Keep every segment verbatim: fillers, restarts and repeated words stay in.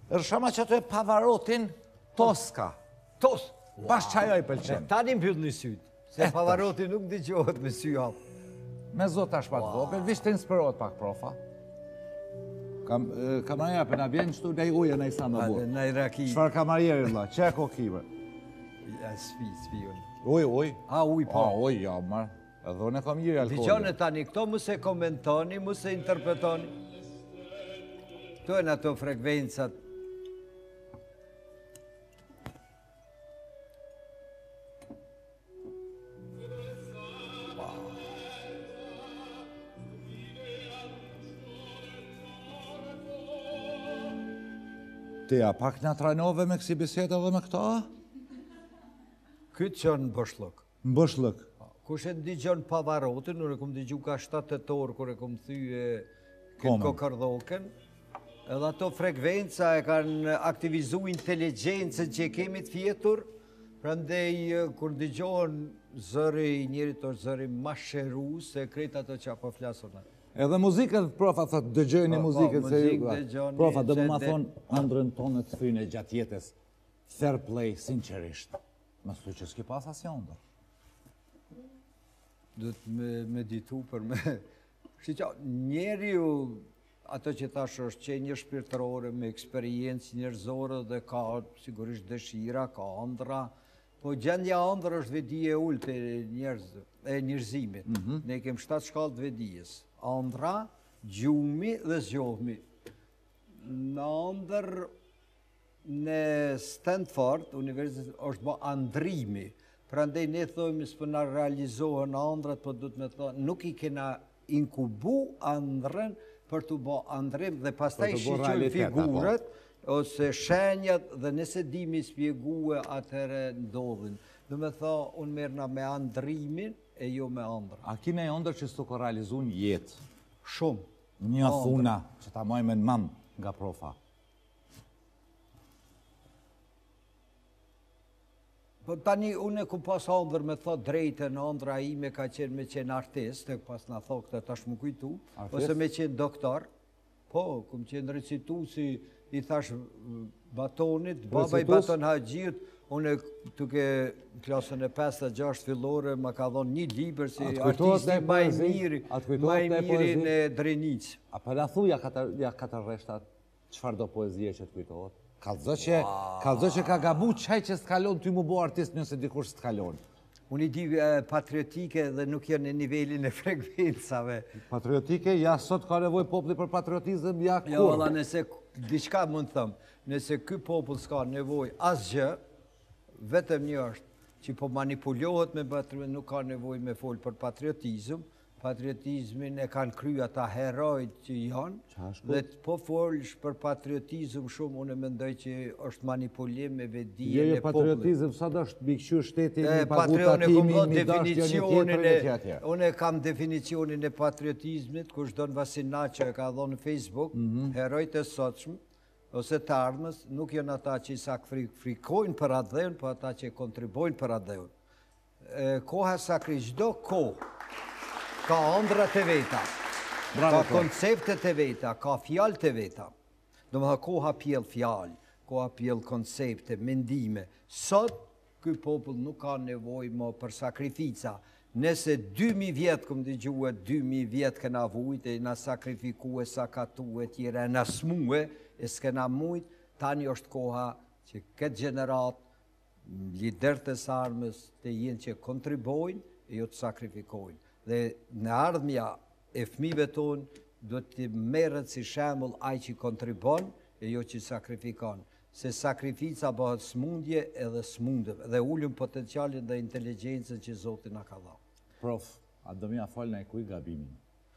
është shama që ato e Pavarotin Tosca. Tos! Pas që ajo i pëlqen. Tani mbyll një sytë, se Pavaroti nuk dëgjohet me sy hap. Me zot tash pak vogël, vish të inspirohet pak profa. Kamaraja për nga vjen qëtu, nej uje, nej sa më burë. Nej raki. Qfar kamarjeri, vla, që e kokime? Ja, sfi, sfi unë. Uj, uj. A, uj, po. A, uj, ja, marë. Edhe unë e kom jiri alkoholi. Dijone tani, këto mu se komentoni, mu se interpretoni. Këto e në ato frekvencat. Ti a pak nga trajnove me kësi bisete dhe me këta? Këtë qënë në bëshlëk. Në bëshlëk. Kush e ndigjon Pavarotin, unë e kom digju ka shtatet orë, kër e kom thyje këtë kokërdoken, edhe ato frekvenca e kanë aktivizu inteligencën që kemi të fjetur, prandej kër ndigjon zëri njerit është zëri ma shëru se krejt ato që apo flasona. Edhe muzikën, profa, thot, dëgjojnë muzikën se ju. Profa, dhe më ma thonë, andrën tonë të thyne gjatë jetës, fair play, sinqerisht. Më thuj që s'ki pas asja ndër. Do të me meditu për me... Shqiqa, njeri ju, ato që tash është që një shpirtërore me eksperiencë njerëzore dhe ka sigurisht dëshira, ka andra, po gjendja andrë është vedije ullë të njerëzimit. Ne kem shtatë shkallë të vedijes. Andra, gjumi dhe zgjohmi. Në andër në Stanford, universitet është bo andrimi. Pra ndaj ne thojmë së për në realizohen andrat, po du të me thonë, nuk i kena inkubu andrën për të bo andrim dhe pastaj shqyqën figurët, ose shenjat dhe nëse dimi spjegue atëre ndodhin. Dhe me tha, unë merna me andrimin e jo me andrë. A kine e ndër që s'to ka realizu një jetë? Shumë. Një thuna që ta mojme në mamë nga profa. Po tani, unë e ku pas andrë me thot drejte në andra ime ka qenë me qenë artist, e pas në thot këtë tash më kujtu, ose me qenë doktor, po, ku më qenë recitu si i thash batonit, baba i baton haqjit, unë tuke klasën e pesë dhe gjashtë fillore, ma ka dhonë një liber si artisti maj miri, maj miri në Drenicë. A për la thuja katër reshtat, qëfar do poezie që të kujtohet? Kalzo që ka gabu qaj që s'kalon, ty mu bo artist nëse dikur s'kalon. Unë i di patriotike dhe nuk janë në nivelin e frekvencave. Patriotike, ja sot ka nevoj popli për patriotizm, ja kur? Jo, ala nëse, diçka mund thëmë, nëse ky popull s'ka nevoj asgjë, vetëm një është që po manipulohet me patriotizm, nuk ka nevoj me folë për patriotizm, patriotizmin e kanë kry ata herojt që janë, dhe po folësh për patriotizm shumë, unë e mendoj që është manipulim me vedijen e popullit. Patriotizm, sa do është bikëshu shtetin, një pagutatimin, një dashtë një tjetër. Unë e kam definicionin e patriotizmit, kush do në Vasinacio e ka dhonë në Facebook, herojt e sotshëm, ose të ardhmës, nuk janë ata që i sakrifojnë për atë dheun, po ata që i kontribojnë për atë dheun. Koha sakri, gjdo kohë, ka ëndrat e veta, ka konceptet e veta, ka fjallët e veta. Do më dhe koha pjell fjallë, koha pjell koncepte, mendime. Sot, këj popull nuk ka nevoj më për sakrifica. Nëse dy mijë vjetë, këmë dëgjue, dy mijë vjetë këna vujt, e na sakrifikue, sakatue, tjere, e na smue, e s'kena mujt, tani është koha që këtë generat, liderët e sarmës, të jenë që kontribojnë, e jo të sakrifikojnë. Dhe në ardhmja e fmive tonë, do të merët si shemull aj që kontribon, e jo që sakrifikon. Se sakrifica bëhet smundje edhe smundëve, dhe ullum potencialin dhe inteligencën që Zotin a ka dha. Prof, a do mja falë në e kuj gabimin?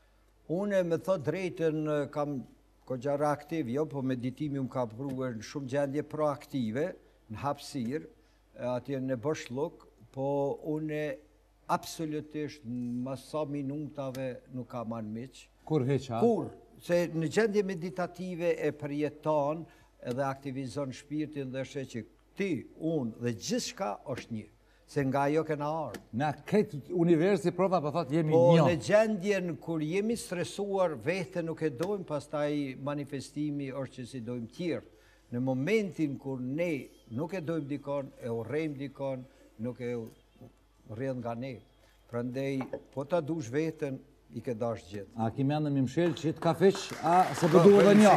Une me thot drejten kam kogjara aktiv, jo, po meditimi më ka përruar në shumë gjendje proaktive, në hapsir, atje në bëshluk, po une absolutisht në masa minutave nuk ka manë miqë. Kur heqa? Kur, se në gjendje meditative e përjeton edhe aktivizon shpirtin dhe shë që ti, unë dhe gjithë shka është një. Se nga jo këna ardhë. Në këtë universi prova për thotë jemi një. Po në gjendjen kur jemi stresuar, vete nuk e dojmë, pas taj manifestimi është që si dojmë tjërë. Në momentin kur ne nuk e dojmë dikon, e urrejmë dikon, nuk e rrjedh nga ne. Prandaj, po ta dush veten, i ke dash gjithë. A ki mendëm i mshel që të ka feq, a se përdu edhe një.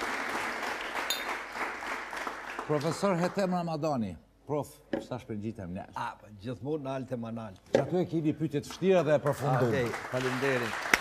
Profesor Hetem Ramadani, prof, qëta shpërgjitem njëllë? A, gjithmonë në altë e manalë. Që ato e kini pytjet fështira dhe e përfundu. Okej, faleminderit.